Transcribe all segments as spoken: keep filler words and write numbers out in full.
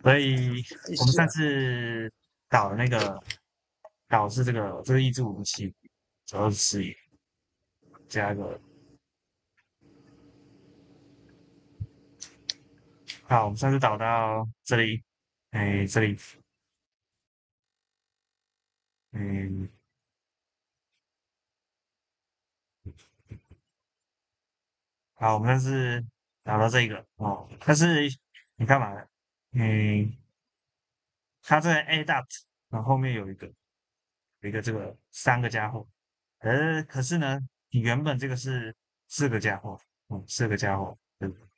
所以我们上是啊， 次导的那个导是这个这个益智武器，主要是视野加个好，我们上次导到这里，哎，这里，嗯，好，我们上次导到这个哦，但是你干嘛呢？嗯，它这个 A dot，然后后面有一个有一个这个三个家伙，呃，可是呢，你原本这个是四个家伙，嗯，四个家伙，对不对？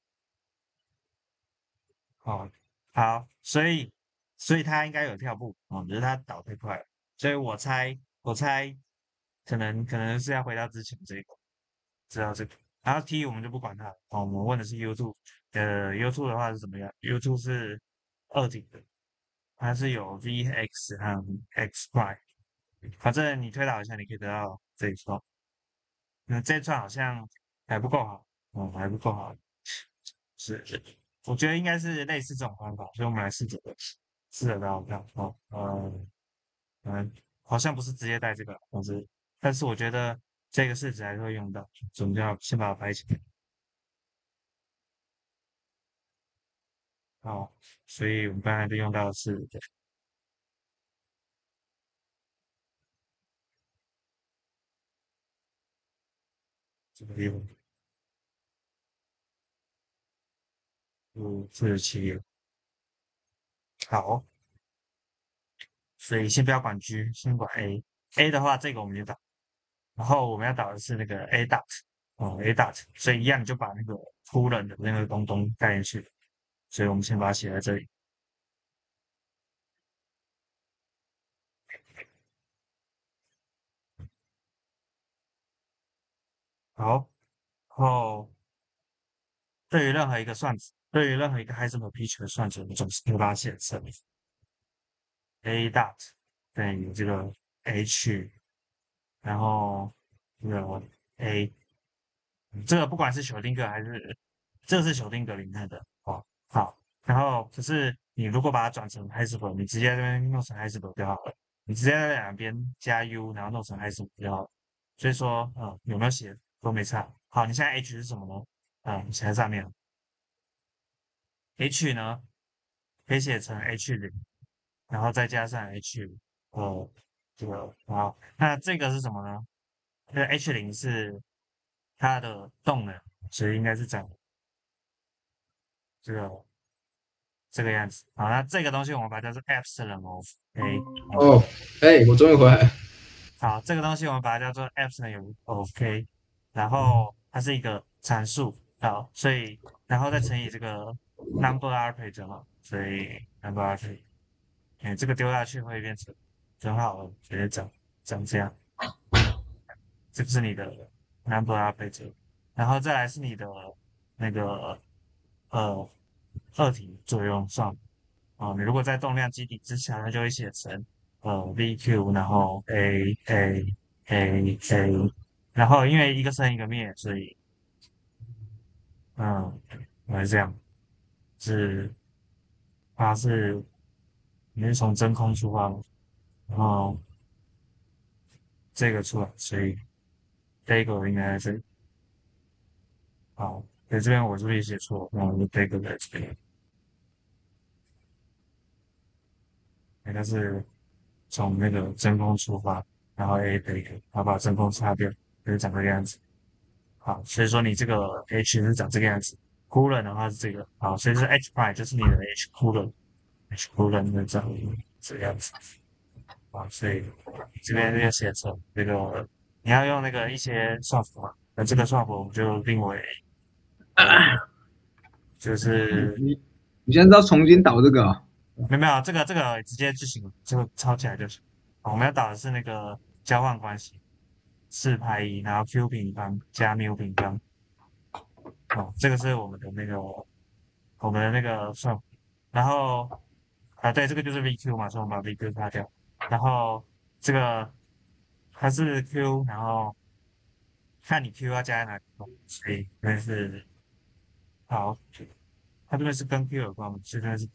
哦，好，所以所以他应该有跳步，哦，只是他倒太快了，所以我猜我猜可能可能是要回到之前这个，知道这个，然后 T 我们就不管它了，哦，我们问的是 YouTube，呃，YouTube 的话是怎么样？YouTube 是二体的，它是有 V X 和 X Y，反正你推导一下，你可以得到这一串，那这一串好像还不够好，哦，还不够好，是，我觉得应该是类似这种方法，所以我们来试着试着让我看哦，呃，嗯，好像不是直接带这个，但是但是我觉得这个式子还是会用到，所以我们就要先把它拍起来。好，所以我们刚才就用到的是这个地方，五四七，好，所以先不要管 G，先管 A。A 的话，这个我们就导，然后我们要导的是那个 A dot，哦，A dot，所以一样就把那个突人的那个东东带进去，所以我们先把它写在这里。好，然后对于任何一个算子，对于任何一个 Heisenberg 批取的算子，我们总是会把它写成 A dot 等于这个 H，然后这个 A，这个不管是休丁格还是这个是休丁格里面的哦。好，然后可是你如果把它转成 Heisenberg，你直接在这边弄成 Heisenberg 就好了。你直接在两边加 U，然后弄成 Heisenberg 就好了。所以说，嗯，有没有写都没差。好，你现在 H 是什么呢？啊、嗯，写在上面了。H 呢可以写成 H 零，然后再加上 H，呃，这个好，那这个是什么呢？那 H 零是它的动能，所以应该是这样，这个这个样子。好，那这个东西我们把它叫做 epsilon of A，哦， 哦，哎，我终于回来了。 好，这个东西我们把它叫做 epsilon of K，然后它是一个参数，好，所以然后再乘以这个 number operator 嘛，所以 number operator，哎，这个丢下去会变成很好的，直接长长这样，这个是你的 number operator，然后再来是你的那个呃二体作用算哦，你如果在动量基底之下，它就会写成呃 V Q，然后 A A A A，然后因为一个生一个灭，所以嗯，还是这样，是它是你是从真空出发嘛，然后这个出来，所以这个应该在这里。好，在这边我这里写错，然后就这个在这边，应该是从那个真空出发，然后 A 这个，然后把真空擦掉，就是长这个样子。好，所以说你这个 H 是长这个样子，coolant 的话是这个，好，所以是 H prime 就是你的 H coolant，H coolant 的长这个样子，啊，所以这边要写成这个，你要用那个一些算符嘛，那这个算符我们就定为呃，就是你你现在是要重新导这个啊？ 没有没有这个这个直接就行了，就抄起来就行。好我们要导的是那个交换关系，四派一，然后 Q 平方加缪平方，哦，这个是我们的那个我们的那个算，然后啊对，这个就是 V Q 嘛，所以我们把 V Q 擦掉，然后这个它是 Q，然后看你 Q 要加在哪里，所以这边是好，它这边是跟 Q 有关嘛，所以这边是 Q，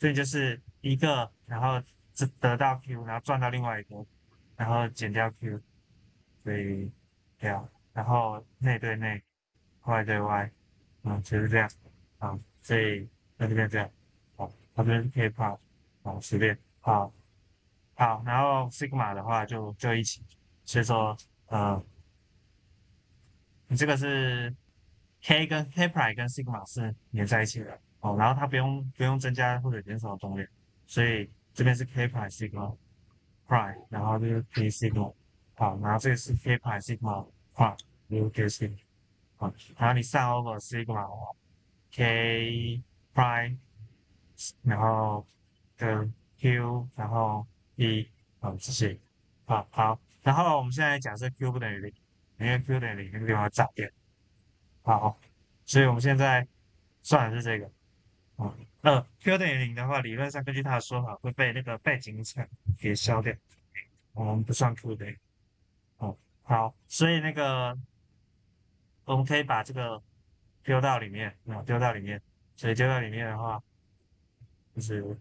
所以就是一个，然后只得到 Q，然后赚到另外一个，然后减掉 Q，所以这样，然后内对内，外对外，嗯，就是这样，啊，所以在这边这样，好，它这边可以跑，好，随便，好，好，然后 sigma 的话就就一起，所以说，呃，你这个是 k 跟 k prime 跟 sigma 是连在一起的哦，然后它不用不用增加或者减少动量，所以这边是 k prime sigma prime，然后这个 k sigma，好，然后这个是 k prime sigma prime，有 k sigma，好，然后你上 over sigma k prime，然后跟 q，然后 e，好，谢谢，好好，然后我们现在假设 q 不等于零，因为 q 等于零那个地方要炸掉。好，所以我们现在算的是这个。啊，呃，Q 等于零的话，理论上根据他的说法会被那个背景层给消掉，我们不算 Q 等于。哦，好，所以那个我们可以把这个丢到里面，啊，丢到里面，所以丢到里面的话，就是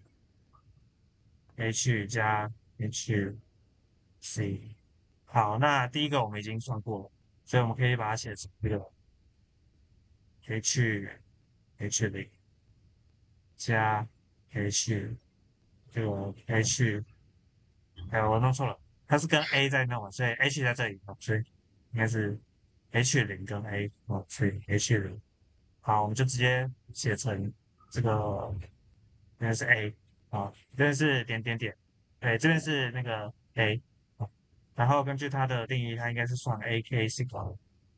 H 加 H C。好，那第一个我们已经算过了，所以我们可以把它写成这个 H H 零加 H 这个 H，哎，我弄错了，它是跟 A 在弄嘛，所以 H 在这里，所以应该是 H 零跟 A 哦，所以 H 零。好，我们就直接写成这个，应该是 A 啊，这边是点点点，对，这边是那个 A，啊，然后根据它的定义，它应该是算 A K sigma，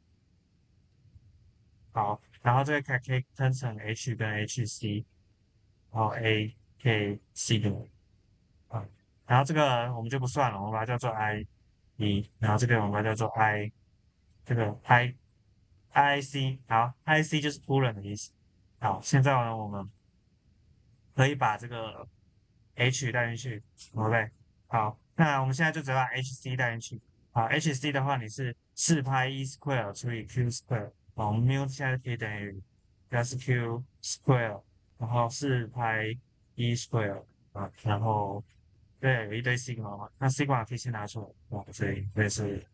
好，然后这个可可以分成 H 跟 H C，然后 A K sigma。啊，然后这个我们就不算了，我们把它叫做 I 一，然后这个我们把它叫做 I，这个 I I C，好，I C 就是 coolant 的意思。好，现在呢，我们可以把这个 H 带进去，OK，好，那我们现在就只要把 H C 带进去。好，H C 的话，你是四派 E square 除以 Q square，好，我们 mu 现在可以等于 plus Q square，然后四派 E square 啊，然后对，有一堆 sigma 嘛，那 sigma 可以先拿出来，啊，所以这也是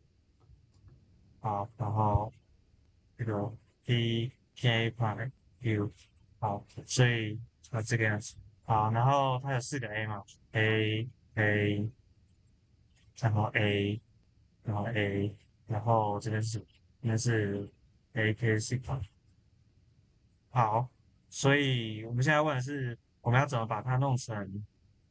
好，然后这个 p k prime q，好，所以呃这个样子，好，然后它有四个 a 嘛，a a，然后 a，然后 a，然后这边是应该是 a k sigma，好，所以我们现在问的是我们要怎么把它弄成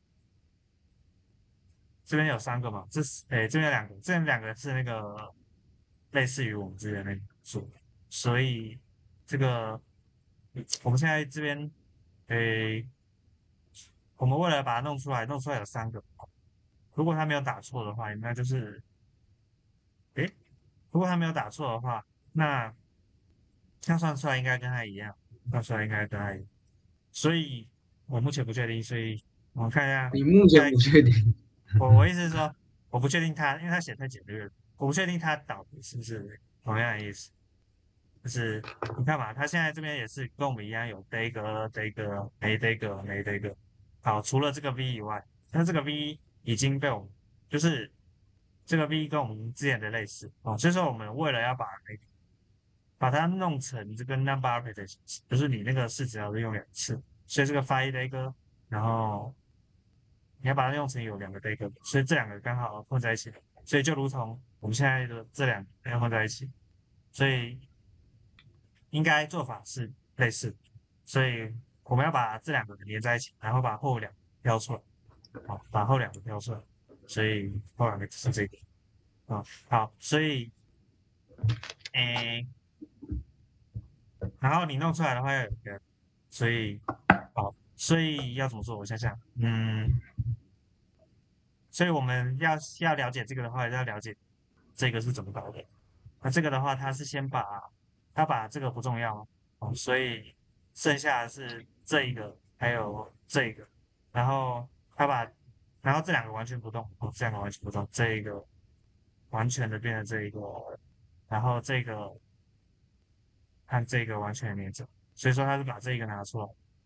这边有三个嘛？这是诶，这边有两个，这边两个是那个类似于我们之前那个数，所以这个我们现在这边诶，我们为了把它弄出来，弄出来有三个，如果他没有打错的话，那就是诶，如果他没有打错的话，那这样算出来应该跟他一样，算出来应该跟他一样，所以我目前不确定，所以我们看一下， 你目前在不确定， 我我意思是说，我不确定他，因为他写太简略了，我不确定他导的是不是同样的意思。就是你看嘛，他现在这边也是跟我们一样有 d 个 d 个没 d 个没 d 个。好，除了这个 v 以外，那这个 v 已经被我们就是这个 v 跟我们之前的类似哦，所以说我们为了要把把它弄成这个 number operator 的形式，就是你那个式子要是用两次，所以这个 phi d 个，然后你要把它用成有两个 dagger，所以这两个刚好混在一起，所以就如同我们现在的这两个要混在一起，所以应该做法是类似的，所以我们要把这两个连在一起，然后把后两个标出来，好，把后两个标出来，所以后两个是这个，啊，好，所以，诶，然后你弄出来的话要有一个，所以，好，所以要怎么做？我想想，嗯。所以我们要要了解这个的话，要了解这个是怎么搞的。那这个的话，它是先把它把这个不重要哦，所以剩下的是这一个还有这一个，然后它把然后这两个完全不动哦，这两个完全不动，这一个完全的变成这一个，然后这个和这个完全连着，所以说它是把这一个拿出来，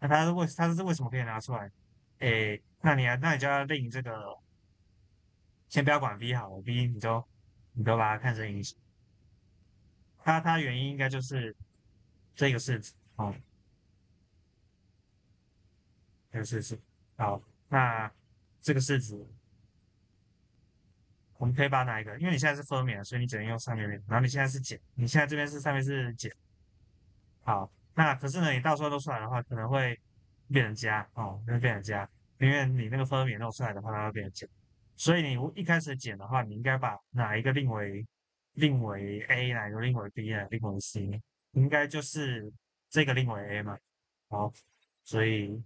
那它是为它是为什么可以拿出来？诶，那你那你就要令这个，先不要管 V 好了，V 你就你就把它看成隐形。它它原因应该就是这个式子哦，这个式子。好，那这个式子我们可以把哪一个？因为你现在是分娩，所以你只能用上面那个，然后你现在是减，你现在这边是上面是减。好，那可是呢，你到时候弄出来的话，可能会变成加哦，会变成加，因为你那个分娩弄出来的话，它会变成减。所以你一开始减的话，你应该把哪一个令为令为 A，哪一个令为 B，哪一个令为 C，应该就是这个令为 A 嘛。好，所以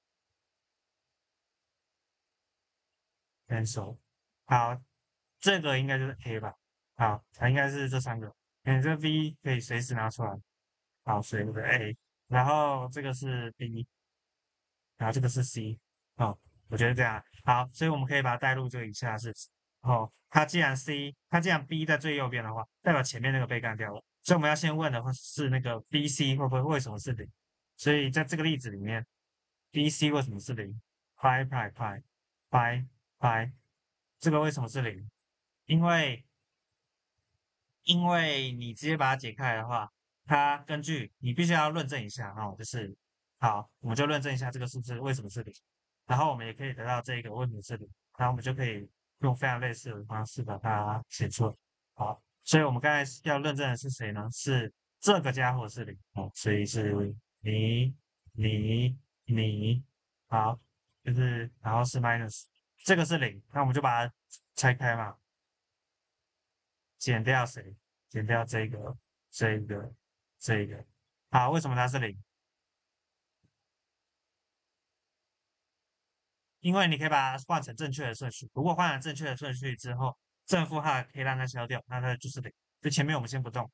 cancel。好，这个应该就是 A 吧？好，它应该是这三个。嗯，这个 B 可以随时拿出来。好，所以这个 A，然后这个是 B，然后这个是 C，哦，我觉得这样好，所以我们可以把它带入这个以下式子。哦，它既然 C，它既然 B 在最右边的话，代表前面那个被干掉了，所以我们要先问的话是那个 B C 会不会为什么是零？所以在这个例子里面，B C 为什么是零？pi pi pi pi pi，这个为什么是零？因为因为你直接把它解开的话，它根据你必须要论证一下哦，就是好，我们就论证一下这个是不是为什么是零，然后我们也可以得到这个为什么是零，然后我们就可以用非常类似的方式把它写出来。好，所以我们刚才要论证的是谁呢？是这个家伙是零哦，所以是你你你，好，就是然后是 minus，这个是零，那我们就把它拆开嘛。减掉谁？减掉这个、这个、这个。好，为什么它是零？因为你可以把它换成正确的顺序。如果换成正确的顺序之后，正负号可以让它消掉，那它就是零。就前面我们先不动，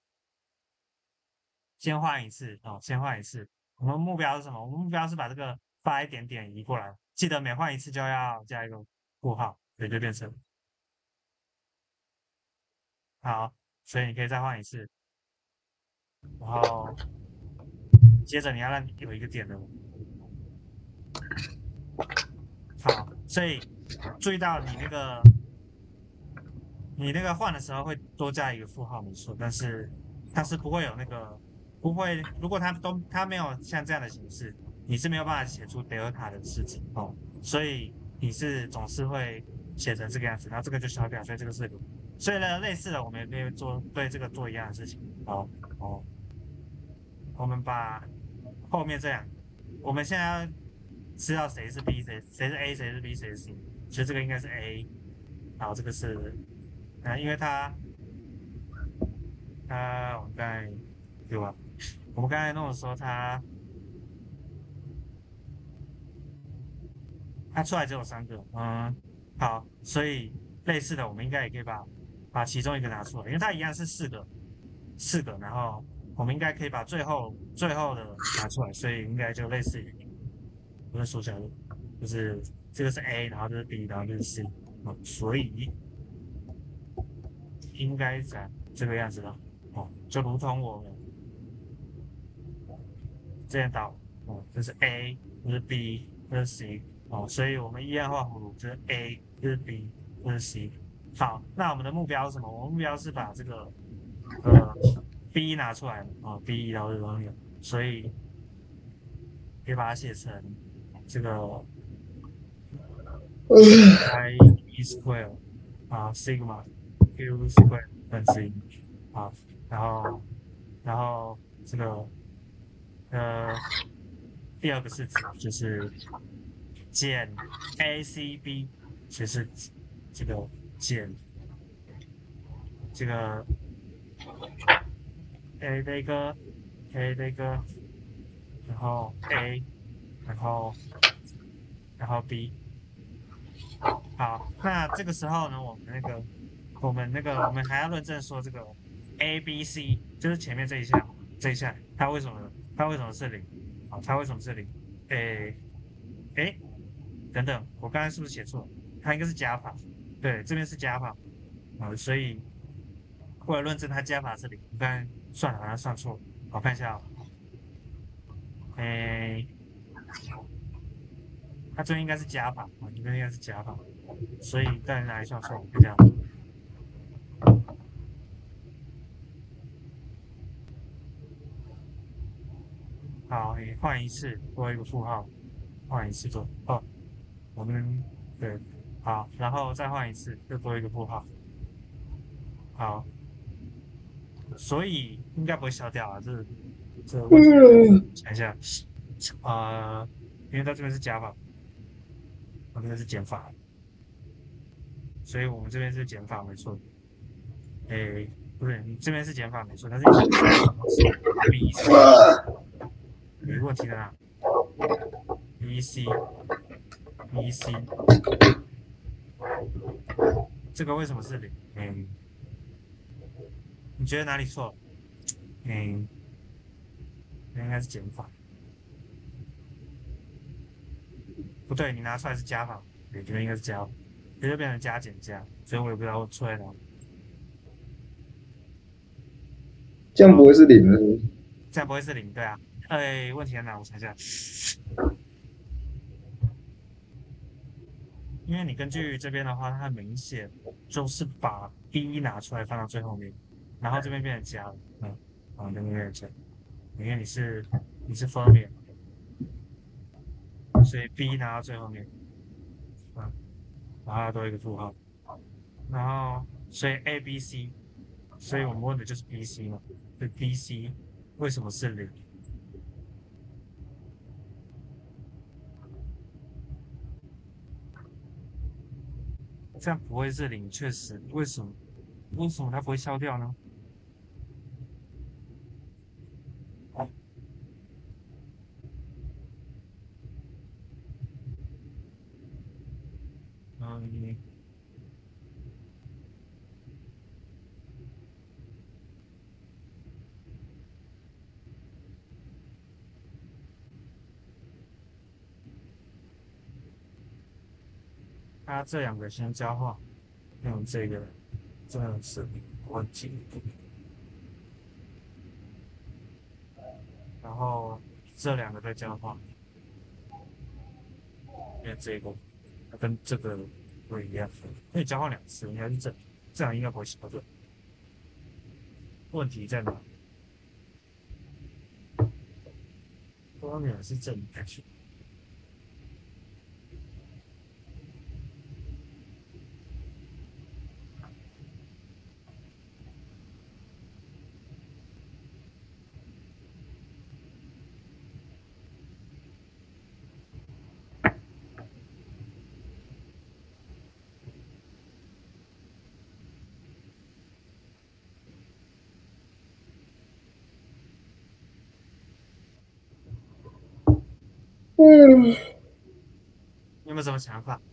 先换一次哦，先换一次。我们目标是什么？我们目标是把这个发一点点移过来，记得每换一次就要加一个负号，也就变成好。所以你可以再换一次，然后接着你要让有一个点的好，所以注意到你那个你那个换的时候会多加一个负号，没错，但是它是不会有那个不会，如果它都它没有像这样的形式，你是没有办法写出德尔塔的式子哦，所以你是总是会写成这个样子，然后这个就消掉，所以这个是零。所以呢，类似的我们也可以做对这个做一样的事情。好，哦，我们把后面这两个，我们现在要知道谁是 B，谁谁是 A，谁是 B，谁是 C，所以这个应该是 A，然后这个是。啊，因为它它我们刚才对吧？我们刚才弄的时候，它它出来只有三个，嗯，好，所以类似的，我们应该也可以把把其中一个拿出来，因为它一样是四个四个，然后我们应该可以把最后最后的拿出来，所以应该就类似于不是缩小的，就是这个是 A，然后这是 B，然后这是 C，哦，所以应该在这个样子了，哦，就如同我们。这样导哦，这是 A，这是 B，这是 C 哦，所以我们一样画葫芦，这是 A，这是 B，这是 C。好，那我们的目标是什么？我们目标是把这个呃 B 拿出来啊、哦、，B 然后这东西，所以可以把它写成这个 I E square 啊 sigma Q square 分之一啊，然后然后这个呃第二个式子就是减 A C B，就是这个减这个 A 这个 A 这个，然后 A，然后然后 B。好，那这个时候呢，我们那个我们那个我们还要论证说这个 A B C 就是前面这一项这一项它为什么它为什么是零？好，它为什么是零？诶诶，等等，我刚才是不是写错了？它应该是加法，对，这边是加法啊，所以为了论证它加法是零，我刚才算了，好像算错了，我看一下哦，诶。 它这边应该是加法，啊，这边应该是加法，所以当然哪里算错，就这样。好，你换一次多一个负号，换一次做哦，我们对，好，然后再换一次，又多一个负号，好，所以应该不会消掉啊，这这个问题，想一下，呃，因为它这边是加法，我这边是减法，所以我们这边是减法没错。诶，不是，你这边是减法没错，但是你这边是 B C，有一个问题在哪？B C B C，这个为什么是零？嗯，你觉得哪里错了？嗯，应该是减法，不对，你拿出来是加法，对，这边应该是加法，这就变成加减加，所以我也不知道我错在哪。好， 这样不会是零的。 这样不会是零，对啊。哎，问题在哪？我想一下，因为你根据这边的话，它很明显就是把 B 拿出来放到最后面，然后这边变成加了，嗯，好，这边变成加，因为你是你是 fermion，所以 B 拿到最后面，嗯，然后多一个负号，然后所以 A、B、C，所以我们问的就是 B、C 嘛，对 B、C 为什么是零？这样不会是零，确实，为什么？为什么它不会消掉呢？嗯，它这两个先交换，用这个这样是问题，然后这两个再交换，因为这个它跟这个不一样，可以交换两次，应该是正，这样应该不会消掉。问题在哪？多秒是正确。 嗯， 你有没有什么想法？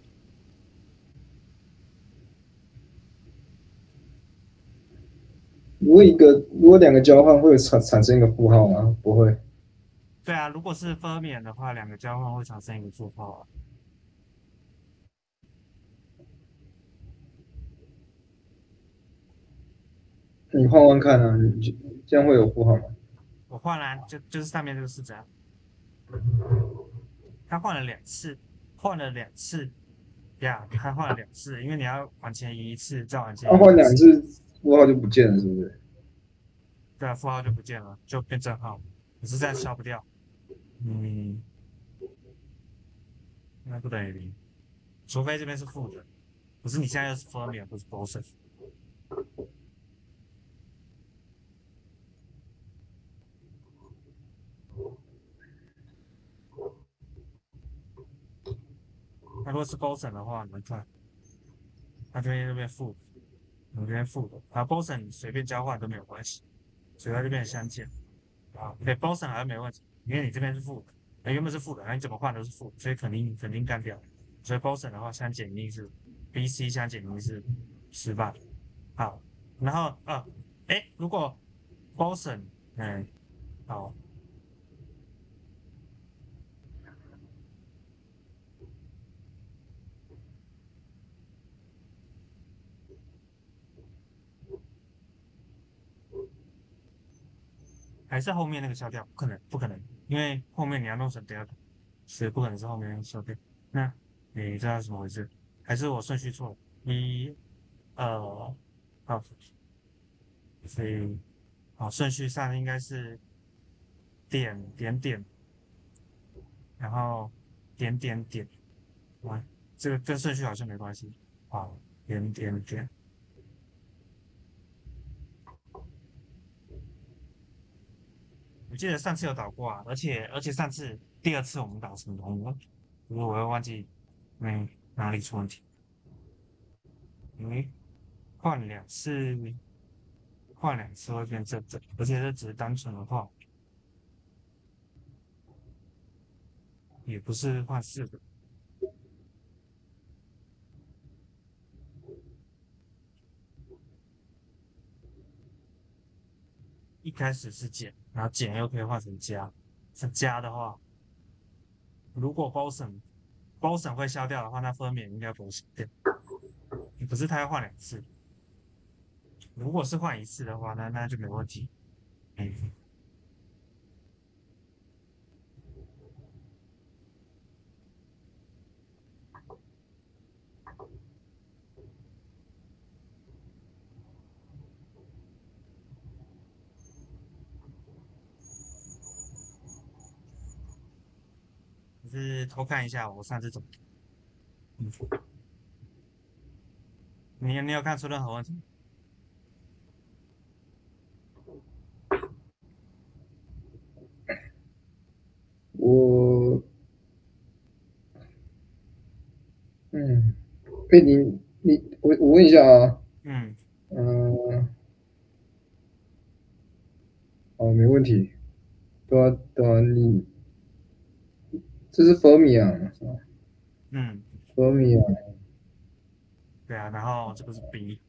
如果一个如果两个交换会产产生一个负号吗？不会。 对啊，如果是 fermion 的话，两个交换会产生一个负号啊。 你换换看啊，你就这样会有负号吗？ 我换了，就就是上面这个是这样，他换了两次，换了两次呀，他换了两次，因为你要往前移一次，再往前那、换移一次， 两次负号就不见了，是不是？ 对啊，负号就不见了，就变正号，可是这样消不掉，嗯，那不等于零，除非这边是负的，可是你现在又是 fermion 不是 boson，那如果是 boson 的话，你们看，它这边就变负的，我这边负的，啊，boson 随便交换都没有关系，所以它就变成相减。啊，对，Boston 好像没问题，因为你这边是负的，那原本是负的，那你怎么换都是负，所以肯定肯定干掉。所以 Boston 的话，相减一定是 B C 相减一定是失败。好，然后啊，哎，如果 Boston，嗯，好，还是后面那个消掉，不可能，不可能，因为后面你要弄成 delta， 所以不可能是后面消费。那你知道是怎么回事？还是我顺序错了？一、二，好，所以好顺序上应该是点点点，然后点点点，哇，这个跟顺序好像没关系。好，点点点。我记得上次有导过啊，而且而且上次第二次我们导成功了，不过我又忘记嗯哪里出问题。诶，换两次，换两次会变正正，而且这只是单纯的换，也不是换四个。一开始是减，然后减又可以换成加，是加的话，如果包省包省会消掉的话，那分娩应该不会消掉。可是它要换两次，如果是换一次的话，那那就没问题。嗯，就是偷看一下我上次怎么。嗯，你你有看出任何问题？ 我嗯，哎，你你我我问一下啊， 嗯嗯、哦，没问题，对啊对啊，你这是 Fermi 是吧嗯， ？Fermi 对啊，然后这个是 B，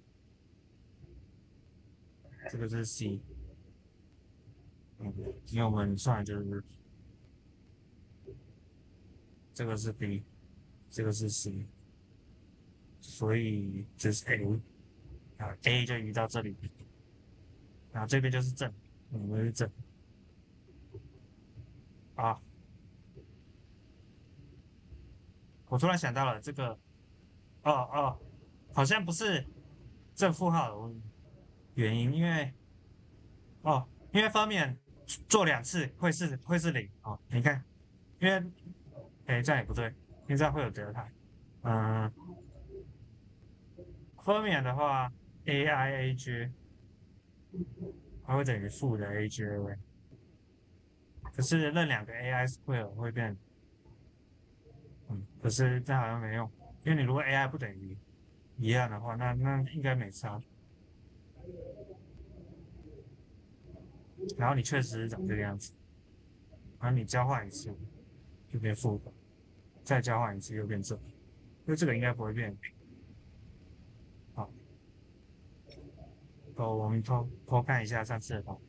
这个是 C，嗯，因为我们算的就是这个是 B，这个是 C，所以这是 A，啊，A 就移到这里，然后这边就是正，我们是正啊。我突然想到了这个，哦哦，好像不是正负号的原因，因为哦，因为方面做两次会是会是零哦，你看，因为哎这样也不对，因为这样会有德塔，嗯，分娩的话，A I A J 它会等于负的 A J，可是那两个 A I square 会变，嗯，可是这好像没用，因为你如果 A I 不等于一样的话，那那应该没差。然后你确实是长这个样子，然后你交换一次就变负的，再交换一次又变正，因为这个应该不会变。好，哦，我们偷偷看一下上次的图，